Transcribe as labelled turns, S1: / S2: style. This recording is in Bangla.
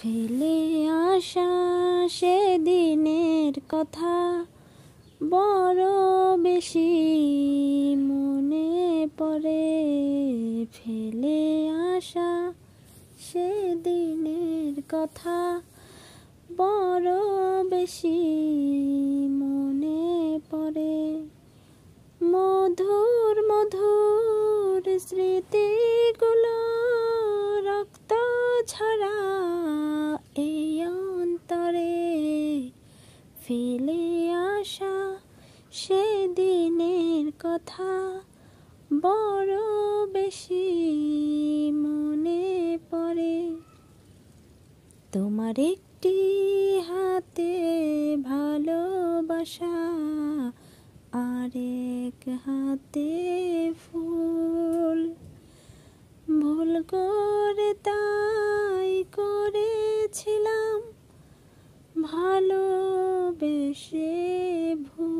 S1: ফেলে আসা সেদিনের কথা বড় বেশি মনে পড়ে। ফেলে আসা সেদিনের কথা বড় বেশি মনে পড়ে। মধুর মধুর স্মৃতিগুলো রক্ত ঝরা এই অন্তরে। ফেলে আসা সেদিনের কথা বড় বেশি মনে পড়ে। তোমার একটি হাতে ভালোবাসা, আরেক হাতে ফুল। ভুল করে তাই করেছিলাম ভালোবেসে ভুল।